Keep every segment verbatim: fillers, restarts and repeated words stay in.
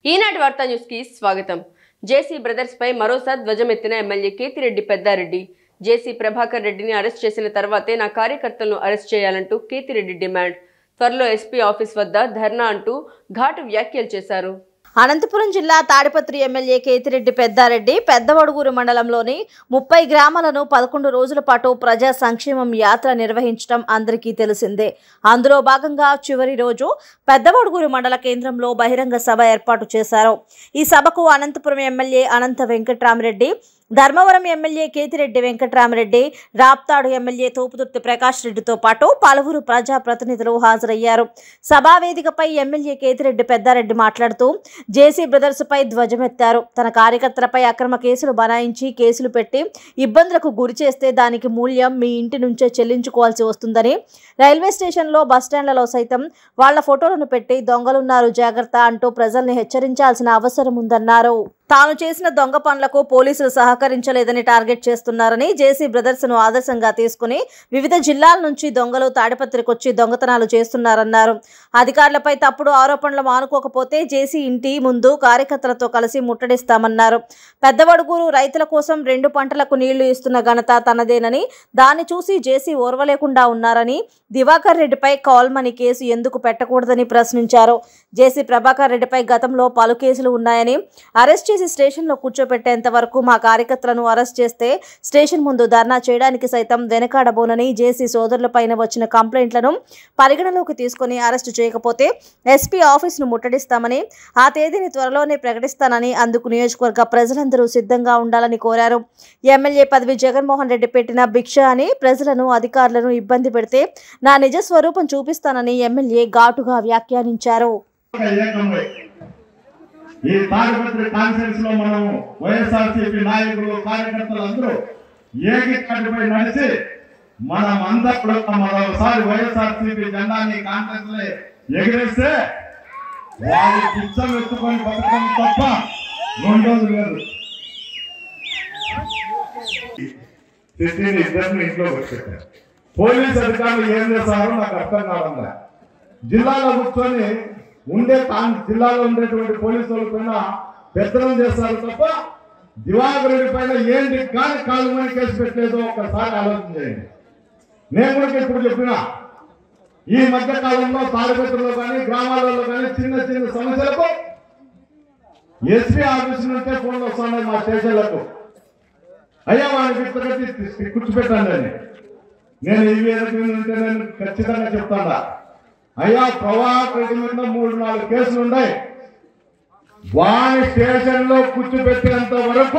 ఈనాటి వార్తా న్యూస్ కి స్వాగతం. జేసీ బ్రదర్స్ పై మరోసారి ధ్వజమెత్తిన ఎమ్మెల్యే కేతిరెడ్డి పెద్దారెడ్డి. జేసీ ప్రభాకర్ రెడ్డిని అరెస్ట్ చేసిన తర్వాతే నా కార్యకర్తలను అరెస్ట్ చేయాలంటూ కేతిరెడ్డి డిమాండ్. త్వరలో ఎస్పీ ఆఫీస్ వద్ద ధర్నా అంటూ ఘాటు వ్యాఖ్యలు చేశారు. అనంతపురం జిల్లా తాడిపత్రి ఎమ్మెల్యే కేతిరెడ్డి పెద్దారెడ్డి పెద్దవడుగూరు మండలంలోని ముప్పై గ్రామాలను పదకొండు రోజుల పాటు ప్రజా సంక్షేమం యాత్ర నిర్వహించడం అందరికీ తెలిసిందే. అందులో భాగంగా చివరి రోజు పెద్దవడుగూరు మండల కేంద్రంలో బహిరంగ సభ ఏర్పాటు చేశారు. ఈ సభకు Anantapuram MLA Anantha Venkatramareddy, Dharmavaram MLA Kethireddy Venkatramareddy, Raptadu MLA Thopudurthi Prakash రెడ్డితో పాటు పలువురు ప్రజా ప్రతినిధులు హాజరయ్యారు. సభా వేదికపై ఎమ్మెల్యే కేతిరెడ్డి పెద్దారెడ్డి మాట్లాడుతూ జేసీ బ్రదర్స్ పై ధ్వజమెత్తారు. తన కార్యకర్తలపై అక్రమ కేసులు బనాయించి కేసులు పెట్టి ఇబ్బందులకు గురి చేస్తే దానికి మూల్యం మీ ఇంటి నుంచే చెల్లించుకోవాల్సి వస్తుందని, రైల్వే స్టేషన్లో బస్టాండ్లలో సైతం వాళ్ల ఫోటోలను పెట్టి దొంగలున్నారు జాగ్రత్త అంటూ ప్రజల్ని హెచ్చరించాల్సిన అవసరం ఉందన్నారు. తాను చేసిన దొంగ పనులకు పోలీసులు సహకరించలేదని టార్గెట్ చేస్తున్నారని, జేసీ బ్రదర్స్ ను ఆదర్శంగా తీసుకుని వివిధ జిల్లాల నుంచి దొంగలు తాడిపత్రికొచ్చి దొంగతనాలు చేస్తున్నారన్నారు. అధికారులపై తప్పుడు ఆరోపణలు మానుకోకపోతే జేసీ ఇంటి ముందు కార్యకర్తలతో కలిసి ముట్టడిస్తామన్నారు. పెద్దవడుగూరు రైతుల కోసం రెండు పంటలకు నీళ్లు ఇస్తున్న ఘనత తనదేనని, దాన్ని చూసి జేసీ ఓర్వలేకుండా ఉన్నారని, దివాకర్ రెడ్డిపై కాల్ మనీ కేసు ఎందుకు పెట్టకూడదని ప్రశ్నించారు. జేసీ ప్రభాకర్ రెడ్డిపై గతంలో పలు కేసులు ఉన్నాయని, అరెస్ట్ స్టేషన్ లో కూర్చోపెట్టేంత వరకు మా కార్యకర్తలను అరెస్ట్ చేస్తే స్టేషన్ ముందు ధర్నా చేయడానికి సైతం వెనకాడబోనని, జేసీ సోదరులపైన వచ్చిన కంప్లైంట్లను పరిగణలోకి తీసుకుని అరెస్టు చేయకపోతే ఎస్పీ ఆఫీస్ ను ముట్టడిస్తామని, ఆ తేదీని త్వరలోనే ప్రకటిస్తానని, అందుకు నియోజకవర్గ ప్రజలందరూ సిద్ధంగా ఉండాలని కోరారు. ఎమ్మెల్యే పదవి జగన్మోహన్ రెడ్డి పెట్టిన భిక్ష అని ప్రజలను అధికారులను ఇబ్బంది పెడితే నా నిజ స్వరూపం చూపిస్తానని ఎమ్మెల్యే ఘాటుగా వ్యాఖ్యానించారు. ఈ తాడిపత్రి కాన్ఫరెన్స్ లో మనము వైఎస్ఆర్సీపీ నాయకులు కార్యకర్తలు అందరూ ఏకీకరణపై నడిచి మనం అందరూ కూడా మరోసారి వైఎస్ఆర్సీపీ జెండాని కాన్ఫరెన్స్ లో ఎగిరేస్తే వాళ్ళు పిచ్చం ఎత్తుకొని బతకడం తప్ప రెండోది లేదు. ఇద్దరిని ఇంట్లో వచ్చేటారు. పోలీస్ అధికారులు ఏం చేస్తారో నాకు అర్థం కావాలా. జిల్లాలో కూర్చొని ఉండే జిల్లాలో ఉండేటువంటి పోలీసు వాళ్ళ పైన పెత్తనం చేస్తారు తప్ప దివాకర్ రెడ్డి పైన ఏంటి కానీ కాలు మని కేసు పెట్టలేదో ఒకసారి ఆలోచన చేయండి. నేను కూడా ఇప్పుడు చెప్పినా, ఈ మధ్య కాలంలో తాడిపత్రిలో కానీ గ్రామాలలో కానీ చిన్న చిన్న సమస్యలకు ఎస్పీ ఆఫీస్ నుంచే ఫోన్లు వస్తున్నాయి మా స్టేషన్లకు. అయ్యా వాడిని గుర్తుకట్టి కూర్చోపెట్టాను అని నేను ఈ వేదిక ఉంటే నేను ఖచ్చితంగా చెప్తాను. అయ్యా ప్రభాకర్ రెడ్డి మీద మూడు నాలుగు కేసులు ఉన్నాయి. వాని స్టేషన్ లో కూర్చోబెట్టినంత వరకు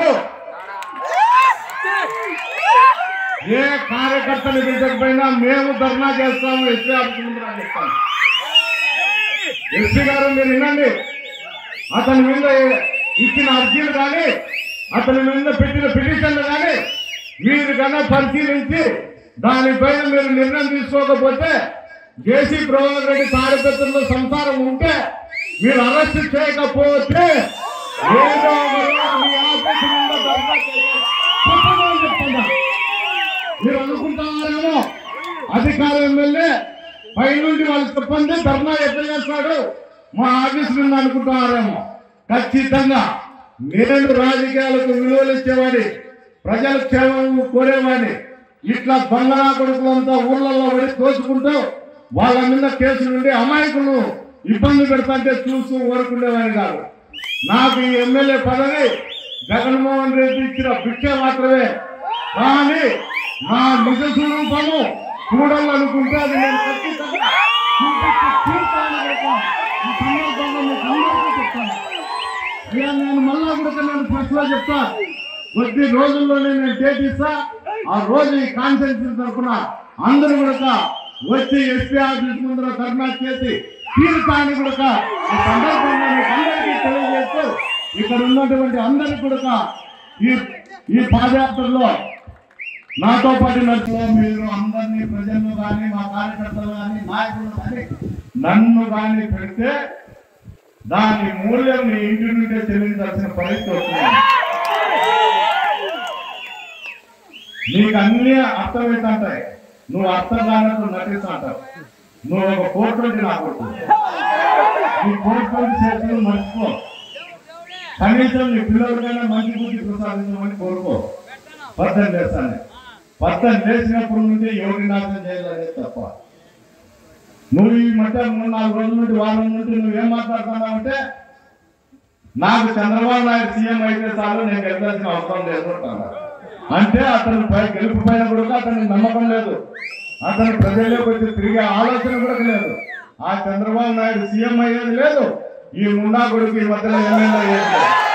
ఏ కార్యకర్తలు పిలిచకపోయినా మేము ధర్నా చేస్తాము. ఎస్పీ ఆఫీస్ ముందు నాకు చెప్తాను. ఎస్పీ గారు మీరు వినండి, అతని మీద ఇచ్చిన అర్జీలు కానీ అతని మీద పెట్టిన పిటిషన్లు కానీ మీరు కన్నా పరిశీలించి దానిపైన మీరు నిర్ణయం తీసుకోకపోతే జేసీ ప్రభాకర్ రెడ్డి తాడిపత్రిలో సంసారం ఉంటే మీరు అరెస్ట్ చేయకపోతే ఏదో మీ ఆఫీసు ముందు ధర్నా చేయాలి చెప్తున్నా. మీరు అనుకుంటున్నారేమో అధికారం ఎమ్మెల్యే పైనుండి వాళ్ళు చెప్పండి ధర్నా ఎట్లా చేస్తాడు మా ఆఫీసు నుండి అనుకుంటున్నారేమో. ఖచ్చితంగా నేను రాజకీయాలకు విలువలు ఇచ్చేవాడి, ప్రజల క్షేమం కోరేవాడిని. ఇట్లా దొంగనా కొడుకులంతా ఊర్లలో పడి తోచుకుంటూ వాళ్ళ మీద కేసులు ఉండి అమాయకులు ఇబ్బంది పెడతాంటే చూస్తూ ఊరుకుండేవాడిని కాదు. నాకు ఈ ఎమ్మెల్యే పదవి జగన్మోహన్ రెడ్డి ఇచ్చిన భిక్ష మాత్రమే. కానీ నా నిజ స్వరూపము చూడాలనుకుంటే అది నేను ఖచ్చితంగా ఈ సందర్భంగా మీకు అందరికీ చెప్తాను. నేను మళ్ళా కూడా నేను ప్రశ్నలో చెప్తా, కొద్ది రోజుల్లోనే నేను డేట్ ఇస్తా. ఆ రోజు ఈ కాన్ఫరెన్స్ తరఫున అందరూ కూడా వచ్చి ఎస్పీ ఆఫీస్ ముందర ధర్నా చేసి తీర్థాన్ని కూడా ఈ సందర్భంగా మీకు అందరికీ తెలియజేస్తూ ఇక్కడ ఉన్నటువంటి అందరికీ కూడా ఈ ఈ పాదయాత్రలో నాతో పాటు నడుపులో మీరు అందరినీ ప్రజలను కానీ మా కార్యకర్తలు కానీ నాయకులు కానీ నన్ను కానీ పెడితే దాని మూల్యం నీ ఇంటి నుండే చెల్లించాల్సిన పరిస్థితి వస్తుంది. నీకు అన్ని అర్థమవుతుంటాయి, నువ్వు అర్థం కానట్టు నటిస్తూ అంటావు. నువ్వు ఒక కోర్టు నుండి నా కొడుకు నీ కోర్టు చేతులు మర్చిపో. కనీసం నీ పిల్లలకైనా మంచి బుద్ధి ప్రసాదించమని కోరుకో. పద్దెనిమిది చేస్తాను పద్దెనిమిది చేసినప్పుడు నుండి ఎవరిని నాశనం చేయాలనేది తప్ప. నువ్వు ఈ మధ్య మూడు నాలుగు రోజుల నుండి వారం నుండి నువ్వేం మాట్లాడుతున్నావంటే నాకు చంద్రబాబు నాయుడు సీఎం అయితే చాలు, నేను గెలవాల్సిన అవసరం లేదు అంటున్నా. అంటే అతను పై గెలుపు పైన కూడా అతనికి నమ్మకం లేదు, అతను ప్రజల్లోకి వచ్చి తిరిగే ఆలోచన కూడా లేదు. ఆ చంద్రబాబు నాయుడు సీఎం అయ్యేది లేదు, ఈ ముండా కొడుకు ఈ మధ్యలో ఎమ్మెల్యే అయ్యేది లేదు.